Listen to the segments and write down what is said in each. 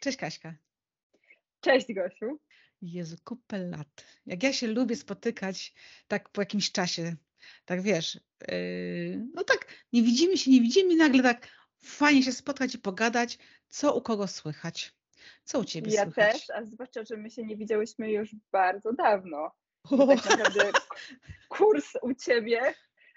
Cześć Kaśka. Cześć Gosiu. Jezu, kupę lat. Jak ja się lubię spotykać tak po jakimś czasie, tak wiesz, no tak nie widzimy i nagle tak fajnie się spotkać i pogadać, co u kogo słychać. Co u ciebie Ja też, słychać? a zwłaszcza, że my się nie widziałyśmy już bardzo dawno, bo tak naprawdę kurs u ciebie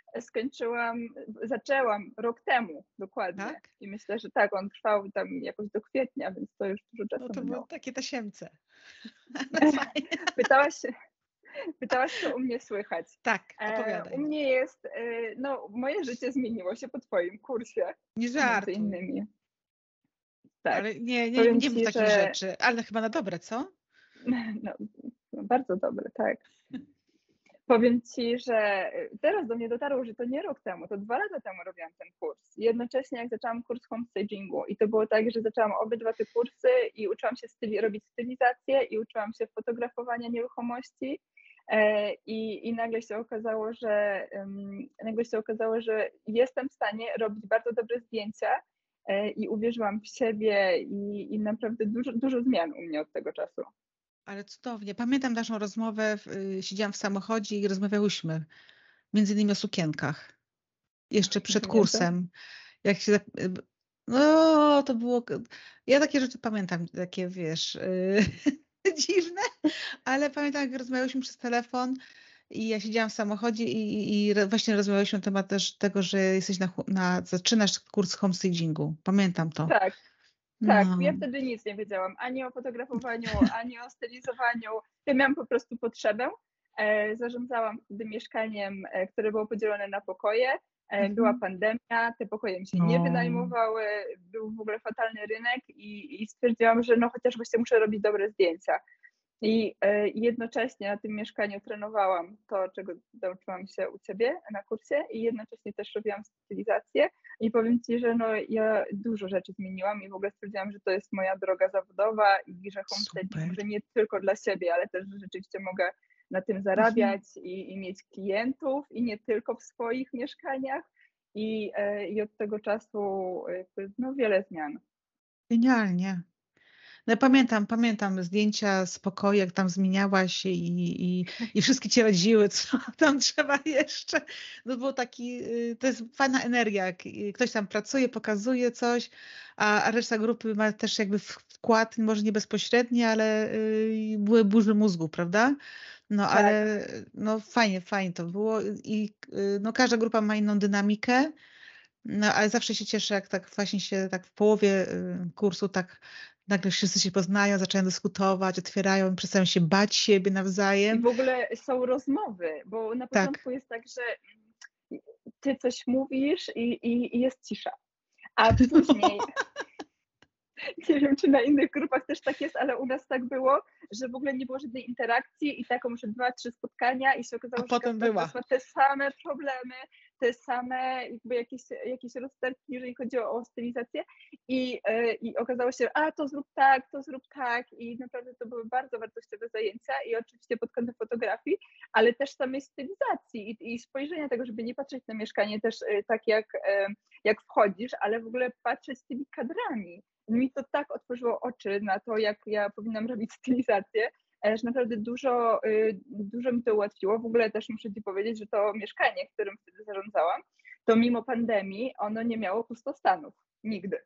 zaczęłam rok temu dokładnie Tak? i myślę, że tak, on trwał tam jakoś do kwietnia, więc to już dużo No czasu to było minęło. takie tasiemce. No fajnie. Pytałaś, co u mnie słychać. Tak, U opowiadaj. mnie jest, no moje życie zmieniło się po twoim kursie, Nie między żartuj. innymi. Tak, Ale nie powiem mów ci, takich że rzeczy, ale chyba na dobre, co? no, bardzo dobre, tak. Powiem ci, że teraz do mnie dotarło, że to nie rok temu, to 2 lata temu robiłam ten kurs. Jednocześnie jak zaczęłam kurs homestagingu i to było tak, że zaczęłam obydwa te kursy i uczyłam się robić stylizację i uczyłam się fotografowania nieruchomości i nagle się okazało, że jestem w stanie robić bardzo dobre zdjęcia i uwierzyłam w siebie i naprawdę dużo zmian u mnie od tego czasu. Ale cudownie. Pamiętam naszą rozmowę, siedziałam w samochodzie i rozmawiałyśmy między innymi o sukienkach. Jeszcze przed Pamiętam. kursem. Jak się no, to było... Ja takie rzeczy pamiętam, takie wiesz, dziwne, ale pamiętam, jak rozmawiałyśmy przez telefon i ja siedziałam w samochodzie i właśnie rozmawiałyśmy na temat też tego, że jesteś zaczynasz kurs homestagingu. Pamiętam to. Tak. Tak, No. ja wtedy nic nie wiedziałam, ani o fotografowaniu, ani o stylizowaniu. Ja miałam po prostu potrzebę. Zarządzałam wtedy mieszkaniem, które było podzielone na pokoje. Była pandemia, te pokoje mi się nie wynajmowały, był w ogóle fatalny rynek i stwierdziłam, że no chociaż właśnie muszę robić dobre zdjęcia. I jednocześnie na tym mieszkaniu trenowałam to, czego nauczyłam się u ciebie na kursie i jednocześnie też robiłam stylizację i powiem ci, że no ja dużo rzeczy zmieniłam i w ogóle stwierdziłam, że to jest moja droga zawodowa i że homestaging może nie tylko dla siebie, ale też, że rzeczywiście mogę na tym zarabiać i mieć klientów i nie tylko w swoich mieszkaniach i od tego czasu no wiele zmian. Genialnie. No, pamiętam zdjęcia z pokoju, jak tam zmieniałaś się i wszystkie cię radziły, co tam trzeba jeszcze. No było to jest fajna energia, jak ktoś tam pracuje, pokazuje coś, a reszta grupy ma też jakby wkład, może nie bezpośredni, ale były burzy mózgu, prawda? No Tak. ale no fajnie to było i no każda grupa ma inną dynamikę. No, ale zawsze się cieszę, jak tak właśnie się tak w połowie kursu tak nagle wszyscy się poznają, zaczynają dyskutować, otwierają, przestają się bać siebie I nawzajem. w ogóle są rozmowy, bo na Tak. początku jest tak, że ty coś mówisz i jest cisza, a później nie wiem, czy na innych grupach też tak jest, ale u nas tak było, że w ogóle nie było żadnej interakcji i taką może 2-3 spotkania i się okazało, A że potem każda z była. nas ma te same problemy, te same jakby jakieś rozterki, jeżeli chodzi o stylizację i okazało się, to zrób tak i naprawdę to były bardzo wartościowe zajęcia i oczywiście pod kątem fotografii, ale też samej stylizacji i spojrzenia tego, żeby nie patrzeć na mieszkanie też tak jak wchodzisz, ale w ogóle patrzeć tymi kadrami. Mi to tak otworzyło oczy na to, jak ja powinnam robić stylizację, że naprawdę dużo mi to ułatwiło. W ogóle też muszę ci powiedzieć, że to mieszkanie, którym wtedy zarządzałam, to mimo pandemii ono nie miało pustostanów. Nigdy.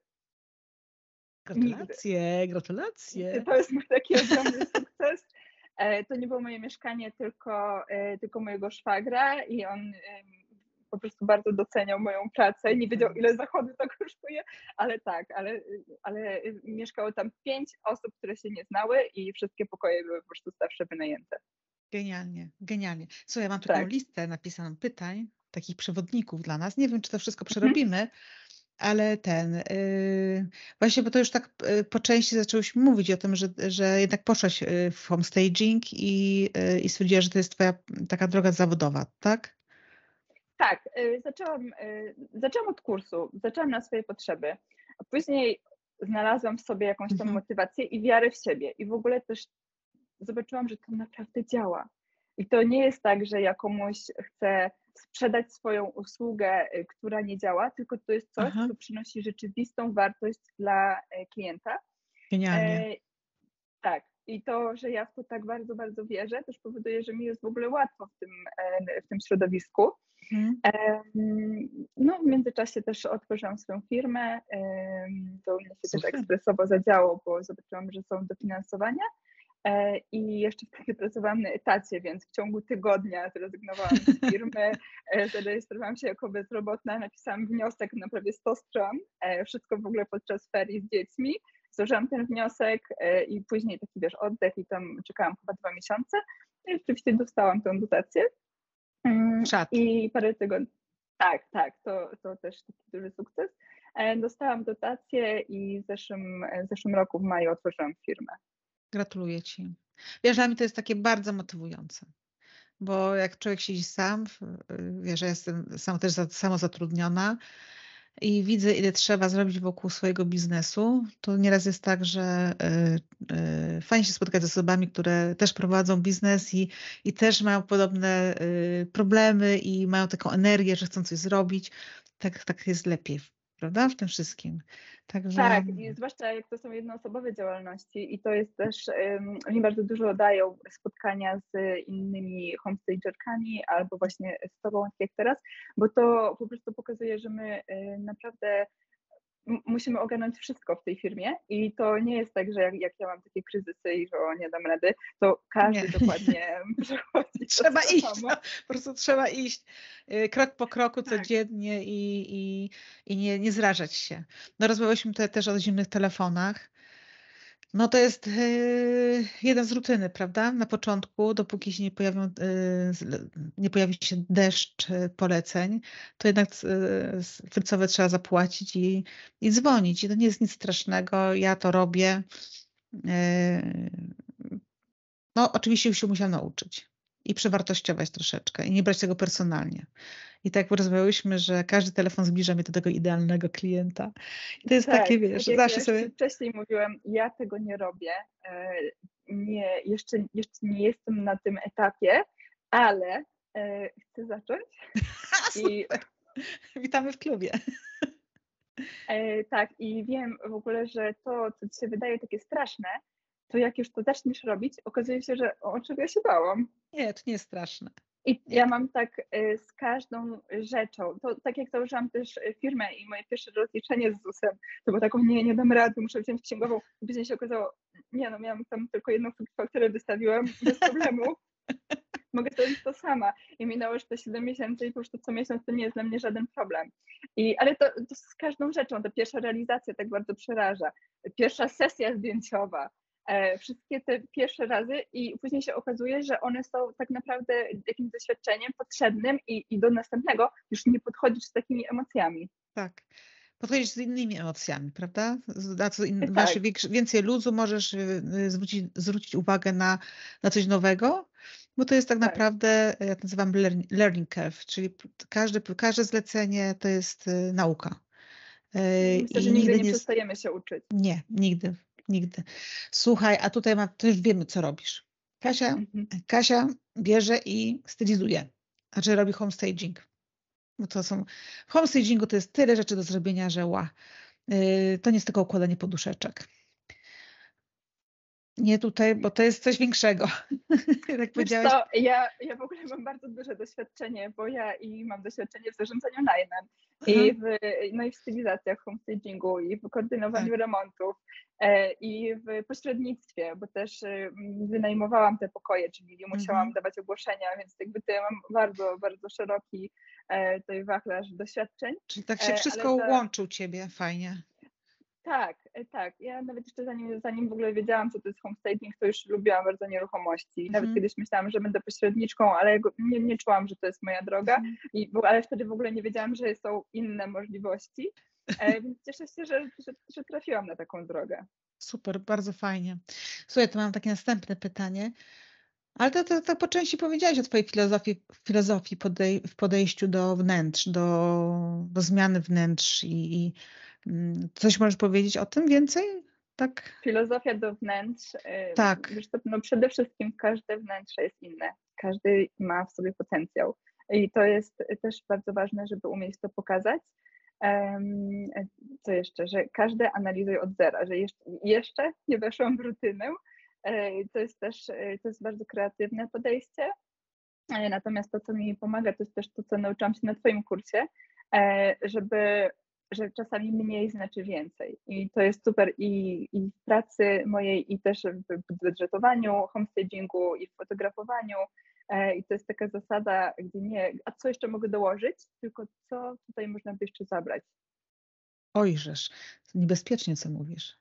Gratulacje. To jest mój taki ogromny sukces. To nie było moje mieszkanie, tylko mojego szwagra i on po prostu bardzo doceniał moją pracę. Nie wiedział, ile zachodu to kosztuje, ale tak, ale mieszkało tam 5 osób, które się nie znały i wszystkie pokoje były po prostu zawsze wynajęte. Genialnie. Słuchaj, ja mam taką listę napisaną pytań, takich przewodników dla nas. Nie wiem, czy to wszystko przerobimy, ale właśnie, bo to już tak po części zaczęłyśmy mówić o tym, że jednak poszłaś w homestaging i stwierdziłaś, że to jest twoja taka droga zawodowa, tak? Tak, zaczęłam od kursu, zaczęłam na swoje potrzeby, a później znalazłam w sobie jakąś tam motywację i wiarę w siebie i w ogóle też zobaczyłam, że to naprawdę działa. I to nie jest tak, że ja komuś chcę sprzedać swoją usługę, która nie działa, tylko to jest coś, co przynosi rzeczywistą wartość dla klienta. Genialnie. Tak. I to, że ja w to tak bardzo, bardzo wierzę, też powoduje, że mi jest w ogóle łatwo w tym środowisku. Mhm. No, w międzyczasie też otworzyłam swoją firmę. To u mnie się też Super. ekspresowo zadziało, bo zobaczyłam, że są dofinansowania. I jeszcze wtedy pracowałam na etacie, więc w ciągu tygodnia zrezygnowałam z firmy, zarejestrowałam się jako bezrobotna, napisałam wniosek na prawie 100 stron, wszystko w ogóle podczas ferii z dziećmi. Złożyłam ten wniosek i później taki, wiesz, oddech i tam czekałam chyba 2 miesiące i rzeczywiście dostałam tę dotację. Czad. I parę tygodni. Tak, to też taki duży sukces. Dostałam dotację i w zeszłym roku w maju otworzyłam firmę. Gratuluję Ci. Wiesz, dla mnie to jest takie bardzo motywujące, bo jak człowiek siedzi sam, wiesz, ja jestem też samozatrudniona i widzę, ile trzeba zrobić wokół swojego biznesu, to nieraz jest tak, że fajnie się spotkać z osobami, które też prowadzą biznes i też mają podobne problemy i mają taką energię, że chcą coś zrobić. Tak jest lepiej, prawda? W tym wszystkim. Także Tak, i zwłaszcza jak to są jednoosobowe działalności i to jest też, mi bardzo dużo dają spotkania z innymi homestagerkami albo właśnie z tobą, tak jak teraz, bo to po prostu pokazuje, że my naprawdę musimy ogarnąć wszystko w tej firmie i to nie jest tak, że jak ja mam takie kryzysy i że nie dam rady, to każdy nie. dokładnie przechodzi Trzeba to iść, samo. po prostu trzeba iść krok po kroku Tak. codziennie i nie zrażać się. No rozmawialiśmy tutaj też o zimnych telefonach. No to jest jeden z rutyny, prawda? Na początku, dopóki się nie pojawi się deszcz poleceń, to jednak frycowe trzeba zapłacić i dzwonić. I to nie jest nic strasznego. Ja to robię. No, oczywiście już się musiałam nauczyć i przewartościować troszeczkę i nie brać tego personalnie. I tak jak rozmawiałyśmy, że każdy telefon zbliża mnie do tego idealnego klienta. I to jest Tak, takie, wiesz, tak jak ja zawsze już sobie... Ci wcześniej mówiłam, ja tego nie robię. Jeszcze nie jestem na tym etapie, ale chcę zacząć. Super. Witamy w klubie. Tak, i wiem w ogóle, że to, co Ci się wydaje takie straszne, to jak już to zaczniesz robić, okazuje się, że o czego ja się bałam. Nie, to nie jest straszne. I Nie. ja mam tak z każdą rzeczą, to tak jak założyłam też firmę i moje pierwsze rozliczenie z ZUS-em, to było taką, nie dam rady, muszę wziąć księgową. I później się okazało, nie no, miałam tam tylko jedną fakturę, wystawiłam bez problemu. Mogę zrobić to sama. I minęło już te 7 miesięcy i po prostu co miesiąc to nie jest dla mnie żaden problem. Ale to z każdą rzeczą, ta pierwsza realizacja tak bardzo przeraża. Pierwsza sesja zdjęciowa, wszystkie te pierwsze razy i później się okazuje, że one są tak naprawdę jakimś doświadczeniem potrzebnym i do następnego już nie podchodzisz z takimi emocjami. Tak. Podchodzisz z innymi emocjami, prawda? Na co masz Tak, więcej luzu, możesz zwrócić uwagę na coś nowego, bo to jest tak tak. naprawdę, ja to nazywam learning curve, czyli każde zlecenie to jest nauka. Myślę, że I nigdy nigdy nie nie jest, przestajemy się uczyć. nie, nigdy. Słuchaj, a tutaj to już wiemy, co robisz. Mhm. Kasia bierze i stylizuje, znaczy robi homestaging. Bo w homestagingu to jest tyle rzeczy do zrobienia, że to nie jest tylko układanie poduszeczek. Nie tutaj, bo to jest coś większego. Jak Wiesz powiedziałaś. co, ja w ogóle mam bardzo duże doświadczenie, bo ja mam doświadczenie w zarządzaniu najmem Aha, no i w stylizacjach, homestagingu i w koordynowaniu tak. remontów i w pośrednictwie, bo też wynajmowałam te pokoje, czyli musiałam Mhm. dawać ogłoszenia, więc jakby to ja mam bardzo, bardzo szeroki tutaj wachlarz doświadczeń, Czyli tak się ale wszystko łączy u ciebie fajnie. tak, tak. Ja nawet jeszcze zanim w ogóle wiedziałam, co to jest homestaging, to już lubiłam bardzo nieruchomości. Nawet Mhm. kiedyś myślałam, że będę pośredniczką, ale nie czułam, że to jest moja droga. Mhm. Ale wtedy w ogóle nie wiedziałam, że są inne możliwości. Więc cieszę się, że trafiłam na taką drogę. Super, bardzo fajnie. Słuchaj, to mam takie następne pytanie. Ale to po części powiedziałaś o twojej filozofii w podejściu do wnętrz, do zmiany wnętrz coś możesz powiedzieć o tym więcej? Tak? Filozofia do wnętrz, Tak. wiesz co, no przede wszystkim każde wnętrze jest inne. Każdy ma w sobie potencjał. I to jest też bardzo ważne, żeby umieć to pokazać. Co jeszcze? Że każdy analizuje od zera, że jeszcze nie weszłam w rutynę. To jest też to jest bardzo kreatywne podejście. Natomiast to, co mi pomaga, to jest też to, co nauczyłam się na Twoim kursie, że czasami mniej znaczy więcej. I to jest super i w pracy mojej, i też w budżetowaniu, homestagingu, i w fotografowaniu. I to jest taka zasada, gdzie nie, a co jeszcze mogę dołożyć, tylko co tutaj można by jeszcze zabrać. Ojżesz, to niebezpiecznie, co mówisz.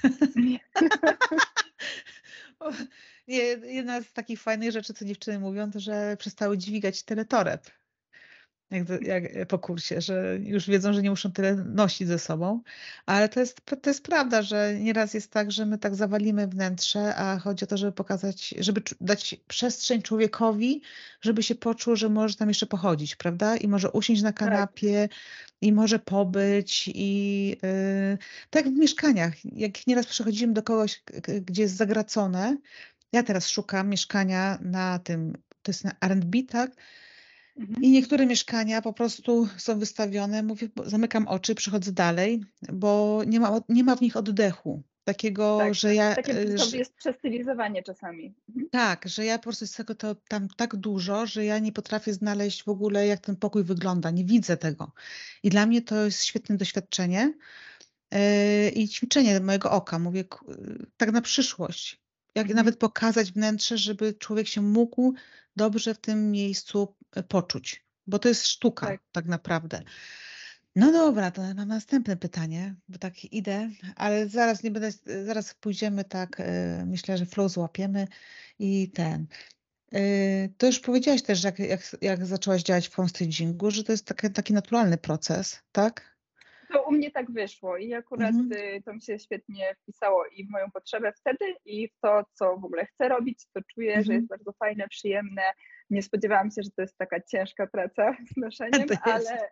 Jedna z takich fajnych rzeczy, co dziewczyny mówią, to że przestały dźwigać tyle toreb. Jak po kursie, że już wiedzą, że nie muszą tyle nosić ze sobą, ale to jest prawda, że nieraz jest tak, że my tak zawalimy wnętrze, a chodzi o to, żeby pokazać, żeby dać przestrzeń człowiekowi, żeby się poczuł, że może tam jeszcze pochodzić, prawda? I może usiąść na kanapie, i może pobyć i tak jak w mieszkaniach, jak nieraz przychodzimy do kogoś, gdzie jest zagracone, ja teraz szukam mieszkania na tym, to jest na R&B, tak? I niektóre mieszkania po prostu są wystawione, mówię, zamykam oczy, przychodzę dalej, bo nie ma w nich oddechu. Takiego, że ja. Takie to jest przestylizowanie czasami. Tak, że ja po prostu jest tego to tam tak dużo, że ja nie potrafię znaleźć w ogóle, jak ten pokój wygląda. Nie widzę tego. I dla mnie to jest świetne doświadczenie i ćwiczenie mojego oka. Mówię, tak na przyszłość. Jak nawet pokazać wnętrze, żeby człowiek się mógł dobrze w tym miejscu poczuć. Bo to jest sztuka tak naprawdę. No dobra, to mam następne pytanie, bo tak idę, ale zaraz nie będę, zaraz pójdziemy tak, myślę, że flow złapiemy i ten. To już powiedziałaś też, że jak zaczęłaś działać w homestagingu, że to jest taki naturalny proces, tak? To u mnie tak wyszło i akurat to mi się świetnie wpisało i w moją potrzebę wtedy i w to, co w ogóle chcę robić, co czuję, że jest bardzo fajne, przyjemne. Nie spodziewałam się, że to jest taka ciężka praca z noszeniem, ale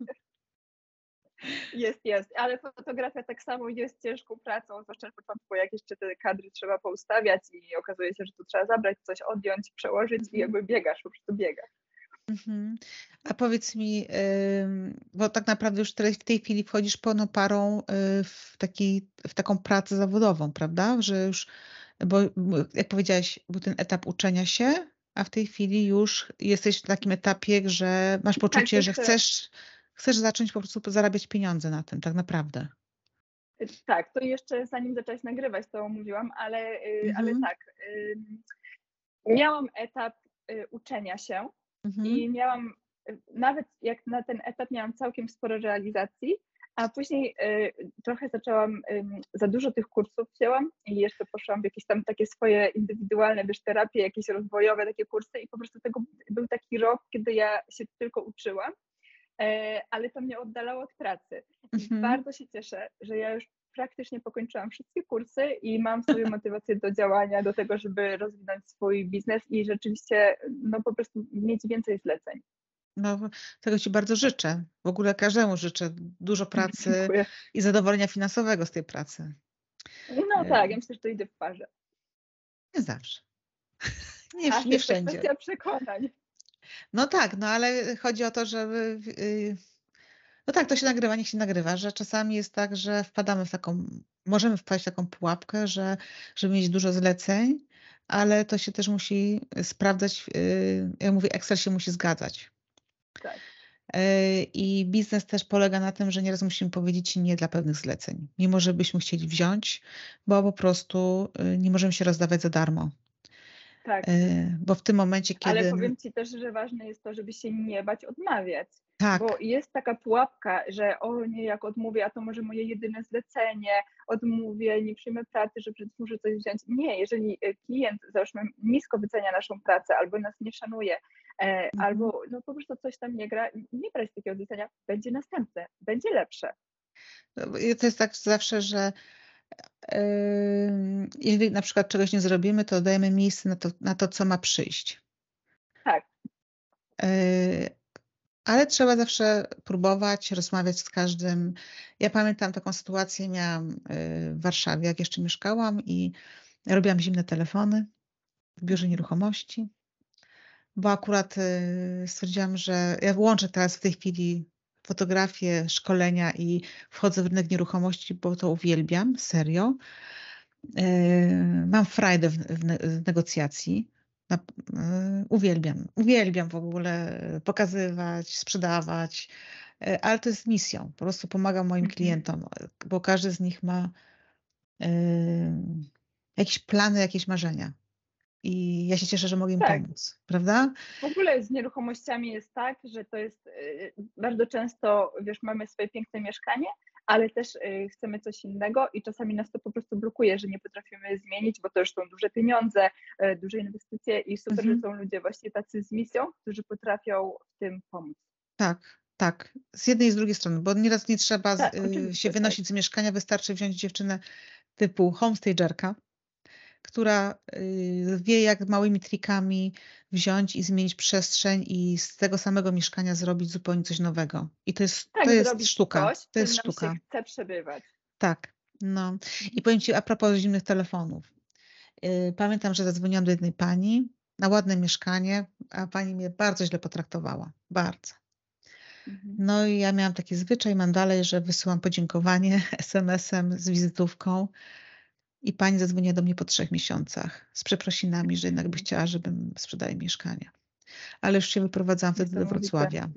jest. Ale fotografia tak samo jest ciężką pracą, zwłaszcza na początku, jak jeszcze te kadry trzeba poustawiać i okazuje się, że tu trzeba zabrać, coś odjąć, przełożyć i jakby biegasz, po prostu biegasz. A powiedz mi, bo tak naprawdę już w tej chwili wchodzisz pełną parą w taką pracę zawodową, prawda? Że już, bo jak powiedziałaś, był ten etap uczenia się, a w tej chwili już jesteś w takim etapie, że masz poczucie, że chcesz zacząć po prostu zarabiać pieniądze na tym, tak naprawdę. Tak, to jeszcze zanim zaczęłaś nagrywać, to mówiłam, ale tak. Miałam etap uczenia się i miałam, nawet jak na ten etap miałam całkiem sporo realizacji, a później trochę zaczęłam, za dużo tych kursów wzięłam i jeszcze poszłam w jakieś tam takie swoje indywidualne, terapie, jakieś rozwojowe takie kursy i po prostu tego był taki rok, kiedy ja się tylko uczyłam, ale to mnie oddalało od pracy. I bardzo się cieszę, że ja już praktycznie pokończyłam wszystkie kursy i mam sobie motywację do działania, do tego, żeby rozwinąć swój biznes i rzeczywiście no po prostu mieć więcej zleceń. No, tego Ci bardzo życzę. W ogóle każdemu życzę dużo pracy Dziękuję. i zadowolenia finansowego z tej pracy. No tak, ja myślę, że to idzie w parze. Nie zawsze. Nie Jest to wszędzie. kwestia przekonań. No tak, no ale chodzi o to, żeby. No tak, to się nagrywa, niech się nagrywa, że czasami jest tak, że możemy wpaść w taką pułapkę, żeby mieć dużo zleceń, ale to się też musi sprawdzać, ja mówię, Excel się musi zgadzać. Tak. I biznes też polega na tym, że nieraz musimy powiedzieć nie dla pewnych zleceń, mimo że byśmy chcieli wziąć, bo po prostu nie możemy się rozdawać za darmo. Tak. Bo w tym momencie, kiedy. Ale powiem Ci też, że ważne jest to, żeby się nie bać odmawiać. Tak. Bo jest taka pułapka, że o nie, jak odmówię, a to może moje jedyne zlecenie, odmówię, nie przyjmę pracy, że przecież muszę coś wziąć. Nie, jeżeli klient, załóżmy, nisko wycenia naszą pracę albo nas nie szanuje, albo no po prostu coś tam nie gra, nie brać takiego zlecenia, będzie następne, będzie lepsze. To jest tak zawsze, że jeżeli na przykład czegoś nie zrobimy, to dajemy miejsce na to, co ma przyjść. Tak. Ale trzeba zawsze próbować, rozmawiać z każdym. Ja pamiętam taką sytuację, miałam w Warszawie, jak jeszcze mieszkałam i robiłam zimne telefony w biurze nieruchomości, bo akurat stwierdziłam, że ja łączę teraz w tej chwili fotografię, szkolenia i wchodzę w rynek nieruchomości, bo to uwielbiam, serio. Mam frajdę w negocjacji. Uwielbiam w ogóle pokazywać, sprzedawać, ale to jest misją. Po prostu pomagam moim klientom, bo każdy z nich ma jakieś plany, jakieś marzenia. I ja się cieszę, że mogę im Tak. pomóc, prawda? W ogóle z nieruchomościami jest tak, że to jest bardzo często, wiesz, mamy swoje piękne mieszkanie, ale też chcemy coś innego i czasami nas to po prostu blokuje, że nie potrafimy zmienić, bo to już są duże pieniądze, duże inwestycje i super, że są ludzie właśnie tacy z misją, którzy potrafią w tym pomóc. Tak, tak. Z jednej i z drugiej strony, bo nieraz nie trzeba Tak, się oczywiście, wynosić z mieszkania, wystarczy wziąć dziewczynę typu homestagerka, która wie, jak małymi trikami wziąć i zmienić przestrzeń i z tego samego mieszkania zrobić zupełnie coś nowego. I to tak, jest zrobić sztuka. coś, w To czym jest nam się sztuka. chce przebywać. Tak. No. I powiem Ci a propos zimnych telefonów. Pamiętam, że zadzwoniłam do jednej pani na ładne mieszkanie, a pani mnie bardzo źle potraktowała. Bardzo. No i ja miałam taki zwyczaj, mam dalej, że wysyłam podziękowanie SMS-em z wizytówką i pani zadzwoniła do mnie po 3 miesiącach z przeprosinami, że jednak by chciała, żebym sprzedała jej mieszkanie. Ale już się wyprowadzałam wtedy do Niesamowite. Wrocławia.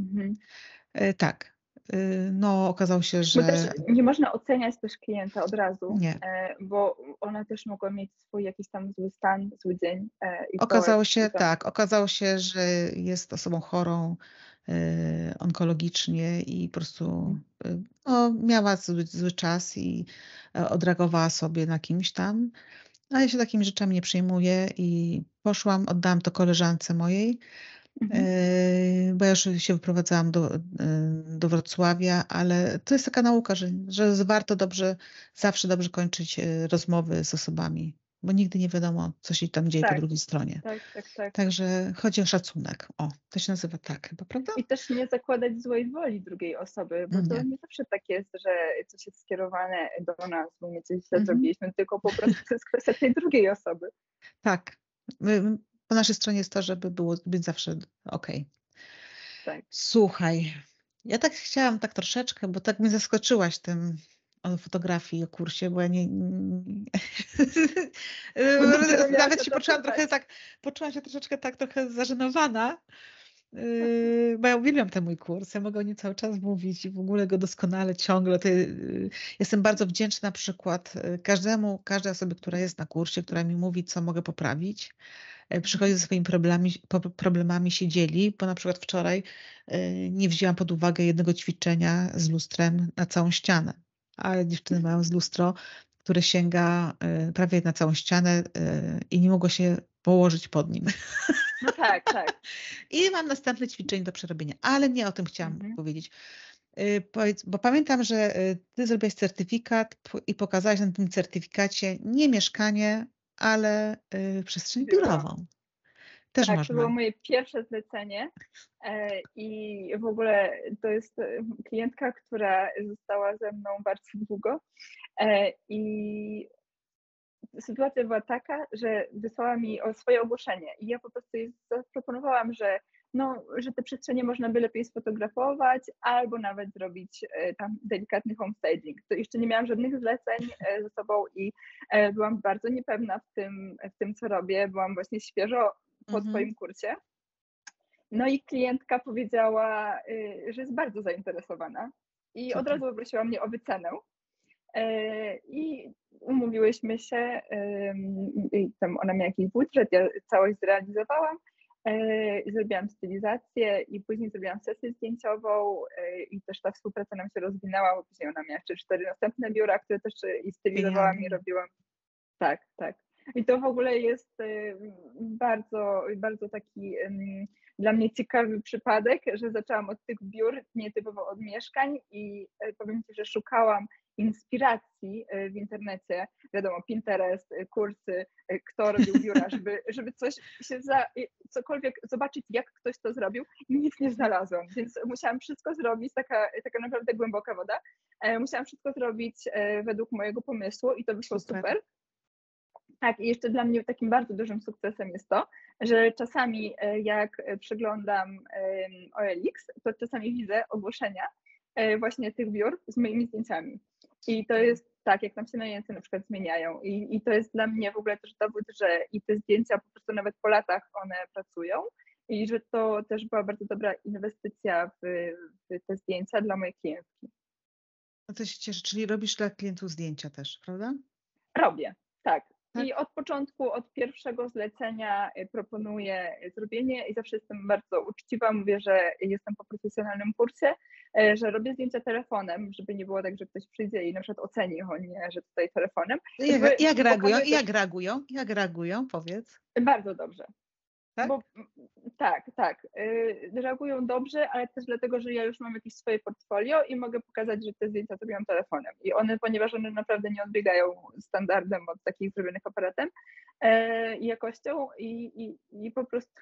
Tak. No okazało się, Bo też że nie można oceniać też klienta od razu, nie. bo ona też mogła mieć swój jakiś tam zły stan, zły dzień i Okazało się, że jest osobą chorą onkologicznie i po prostu no, miała zły czas i odreagowała sobie na kimś tam. A ja się takimi rzeczami nie przejmuję i poszłam, oddałam to koleżance mojej, bo ja już się wyprowadzałam do Wrocławia, ale to jest taka nauka, że warto zawsze dobrze kończyć rozmowy z osobami, bo nigdy nie wiadomo, co się tam dzieje po Tak, drugiej stronie. tak. Także chodzi o szacunek. O, to się nazywa tak chyba, prawda? I też nie zakładać złej woli drugiej osoby, bo to Nie. nie zawsze tak jest, że coś jest skierowane do nas, bo my coś źle Mhm. zrobiliśmy, tylko po prostu to jest kwestia tej drugiej osoby. Tak. Po naszej stronie jest to, żeby być zawsze okej. Tak. Słuchaj, ja tak chciałam tak troszeczkę, bo tak mnie zaskoczyłaś tym o fotografii, o kursie, bo ja nawet się poczułam się troszeczkę tak trochę zażenowana, bo ja uwielbiam ten mój kurs, ja mogę o nim cały czas mówić i w ogóle go doskonale ciągle. Jestem bardzo wdzięczna na przykład każdej osobie, która jest na kursie, która mi mówi, co mogę poprawić. Przychodzi ze swoimi problemami, się dzieli, bo na przykład wczoraj nie wzięłam pod uwagę jednego ćwiczenia z lustrem na całą ścianę, ale dziewczyny mają z lustro, które sięga prawie na całą ścianę i nie mogło się położyć pod nim. No tak. I mam następne ćwiczenie do przerobienia, ale nie o tym chciałam powiedzieć. Bo pamiętam, że ty zrobiłaś certyfikat i pokazałaś na tym certyfikacie nie mieszkanie, ale przestrzeń biurową. Też Tak, to można. było moje pierwsze zlecenie i w ogóle to jest klientka, która została ze mną bardzo długo i sytuacja była taka, że wysłała mi swoje ogłoszenie i ja po prostu jej zaproponowałam, że te przestrzenie można by lepiej sfotografować albo nawet zrobić tam delikatny homestaging. To jeszcze nie miałam żadnych zleceń ze sobą i byłam bardzo niepewna w tym, co robię. Byłam właśnie świeżo po twoim kursie. No i klientka powiedziała, że jest bardzo zainteresowana i od razu poprosiła mnie o wycenę. I umówiłyśmy się, i tam ona miała jakiś budżet, ja całość zrealizowałam, zrobiłam stylizację i później zrobiłam sesję zdjęciową i też ta współpraca nam się rozwinęła, bo później ona miała jeszcze 4 następne biura, które też i stylizowałam i robiłam. Tak. I to w ogóle jest bardzo, bardzo taki dla mnie ciekawy przypadek, że zaczęłam od tych biur, nietypowo od mieszkań i powiem Ci, że szukałam inspiracji w internecie, wiadomo, Pinterest, kursy, kto robił biura, żeby coś się cokolwiek zobaczyć, jak ktoś to zrobił i nic nie znalazłam, więc musiałam wszystko zrobić, taka naprawdę głęboka woda, musiałam wszystko zrobić według mojego pomysłu i to wyszło super. Tak, i jeszcze dla mnie takim bardzo dużym sukcesem jest to, że czasami jak przeglądam OLX, to czasami widzę ogłoszenia właśnie tych biur z moimi zdjęciami. I to jest tak, jak nam się najęce na przykład zmieniają. I to jest dla mnie w ogóle też dowód, że i te zdjęcia po prostu nawet po latach one pracują i że to też była bardzo dobra inwestycja w te zdjęcia dla mojej klientki. No to się cieszę, czyli robisz dla klientów zdjęcia też, prawda? Robię, tak. Tak? I od początku, od pierwszego zlecenia proponuję zrobienie i zawsze jestem bardzo uczciwa. Mówię, że jestem po profesjonalnym kursie, że robię zdjęcia telefonem, żeby nie było tak, że ktoś przyjdzie i na przykład oceni o nie, że tutaj telefonem. Jak reagują? Pokazuję Jak reagują? Jak reagują? Powiedz. bardzo dobrze. Tak? Bo tak, reagują dobrze, ale też dlatego, że ja już mam jakieś swoje portfolio i mogę pokazać, że te zdjęcia zrobiłam telefonem. I one, ponieważ one naprawdę nie odbiegają standardem od takich zrobionych aparatem i jakością i po prostu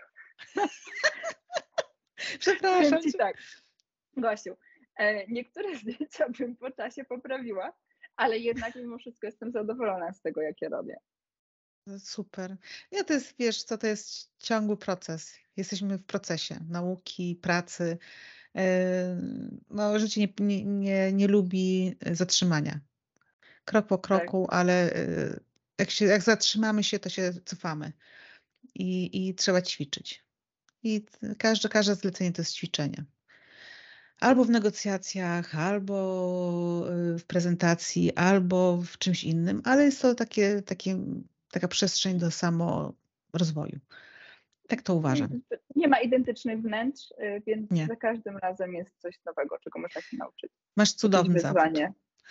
Przepraszam powiem ci cię. tak, Gosiu, niektóre zdjęcia bym po czasie poprawiła, ale jednak mimo wszystko jestem zadowolona z tego, jakie robię. Super. Ja to jest, wiesz co, to jest ciągły proces. Jesteśmy w procesie nauki, pracy. No, życie nie lubi zatrzymania. Krok po Tak. kroku, ale jak zatrzymamy się, to się cofamy. I trzeba ćwiczyć. I każde zlecenie to jest ćwiczenie. Albo w negocjacjach, albo w prezentacji, albo w czymś innym, ale jest to taka przestrzeń do samorozwoju. Tak to uważam. Nie ma identycznych wnętrz, więc Nie. za każdym razem jest coś nowego, czego można się nauczyć. Masz cudowny Jakieś zawód. wyzwanie.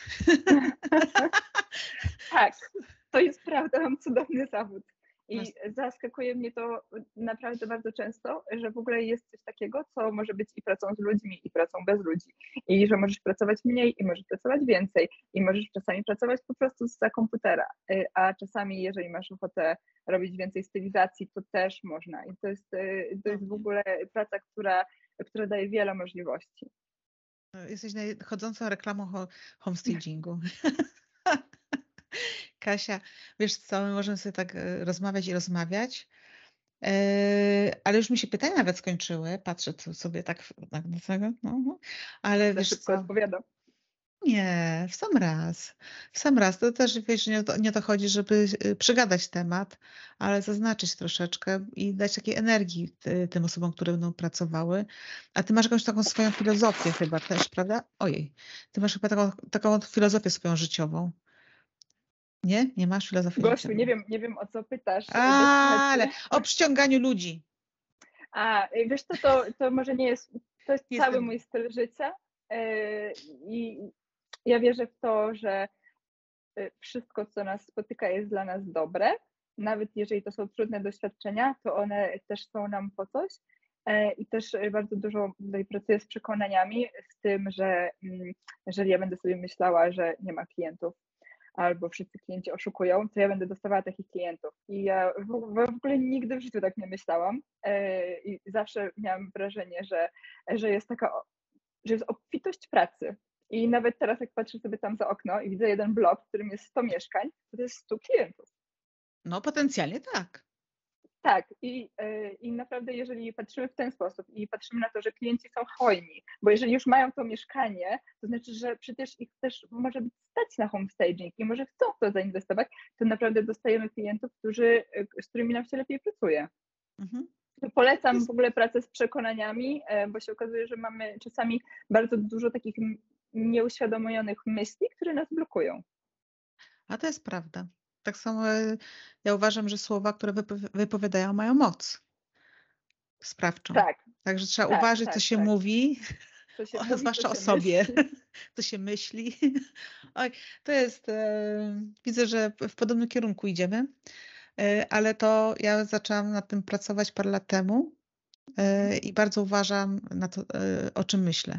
Tak, to jest prawda, mam cudowny zawód. I zaskakuje mnie to naprawdę bardzo często, że w ogóle jest coś takiego, co może być i pracą z ludźmi, i pracą bez ludzi. I że możesz pracować mniej, i możesz pracować więcej, i możesz czasami pracować po prostu za komputera. A czasami, jeżeli masz ochotę robić więcej stylizacji, to też można. I to jest w ogóle praca, która daje wiele możliwości. Jesteś chodzącą reklamą homestagingu. Kasia, wiesz co, my możemy sobie tak rozmawiać i rozmawiać, ale już mi się pytania nawet skończyły. Patrzę tu sobie tak na tego, ale Za wiesz szybko co, odpowiadam. nie, w sam raz. W sam raz. To też, wiesz, nie o to chodzi, żeby przygadać temat, ale zaznaczyć troszeczkę i dać takiej energii tym osobom, które będą pracowały. A ty masz jakąś taką swoją filozofię chyba też, prawda? Ojej, ty masz chyba taką filozofię swoją życiową. Nie? Nie masz filozofii Gosiu, życiowej? nie wiem o co pytasz. Ale o przyciąganiu ludzi. Wiesz co, to może nie jest, to jest cały mój styl życia i ja wierzę w to, że wszystko, co nas spotyka, jest dla nas dobre. Nawet jeżeli to są trudne doświadczenia, to one też są nam po coś. I też bardzo dużo tutaj pracuję z przekonaniami, z tym, że jeżeli ja będę sobie myślała, że nie ma klientów, albo wszyscy klienci oszukują, to ja będę dostawała takich klientów. I ja w ogóle nigdy w życiu tak nie myślałam. I zawsze miałam wrażenie, że jest że jest obfitość pracy. I nawet teraz, jak patrzę sobie tam za okno i widzę jeden blok, w którym jest 100 mieszkań, to jest 100 klientów. No potencjalnie tak. Tak, i naprawdę jeżeli patrzymy w ten sposób i patrzymy na to, że klienci są hojni, bo jeżeli już mają to mieszkanie, to znaczy, że przecież ich też może być stać na homestaging i może chcą w to zainwestować, to naprawdę dostajemy klientów, z którymi nam się lepiej pracuje. Mhm. Polecam w ogóle pracę z przekonaniami, bo się okazuje, że mamy czasami bardzo dużo takich nieuświadomionych myśli, które nas blokują. A to jest prawda. Tak samo ja uważam, że słowa, które wypowiadają, mają moc sprawczą. Tak. Także trzeba uważać, co się mówi, zwłaszcza o sobie, co się myśli. Oj, to jest, widzę, że w podobnym kierunku idziemy, ale to ja zaczęłam nad tym pracować parę lat temu i bardzo uważam na to, o czym myślę.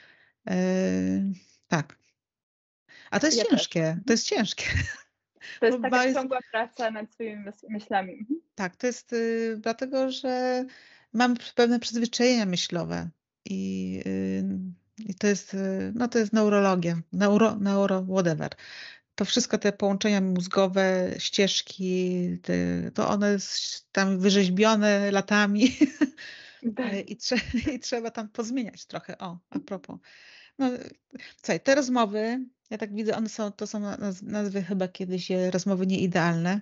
Tak. A to jest ciężkie, to jest ciężkie. To jest taka ciągła praca nad swoimi myślami. Tak, to jest dlatego, że mamy pewne przyzwyczajenia myślowe i to jest, no to jest neurologia, whatever. To wszystko te połączenia mózgowe, ścieżki, to one jest tam wyrzeźbione latami i trzeba tam pozmieniać trochę. O, a propos. No, słuchaj, te rozmowy, ja tak widzę, to są nazwy chyba kiedyś rozmowy nieidealne.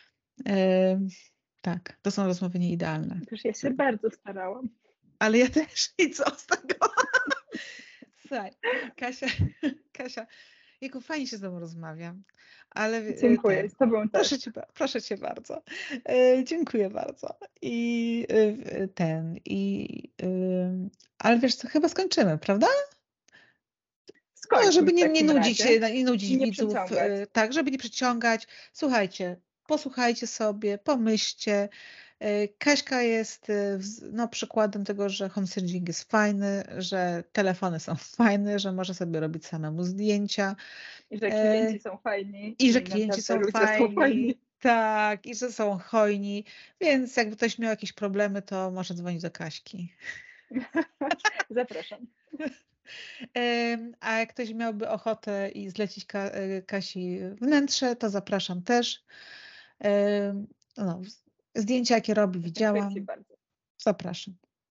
Tak, to są rozmowy nieidealne. Też ja się bardzo starałam. Ale ja też i co z tego? Słuchaj, Kasia, Jejku, fajnie się z tobą rozmawia, ale Dziękuję, z Tobą też. proszę cię bardzo. Dziękuję bardzo. Ale wiesz co, chyba skończymy, prawda? No, Skończmy żeby w nie takim nudzić, razie nie nudzić i nie widzów, przeciągać. tak, żeby nie przyciągać. Słuchajcie, posłuchajcie sobie, pomyślcie. Kaśka jest no, przykładem tego, że homestaging jest fajny, że telefony są fajne, że może sobie robić samemu zdjęcia I że e, klienci są fajni i że i klienci naprawdę są ludzie są fajni, fajni. tak, i że są hojni, więc jakby ktoś miał jakieś problemy, to może dzwonić do Kaśki. Zapraszam. A jak ktoś miałby ochotę i zlecić Kasi wnętrze, to zapraszam też. No, zdjęcia, jakie robi, Dziękuję Ci widziałam. bardzo. Zapraszam.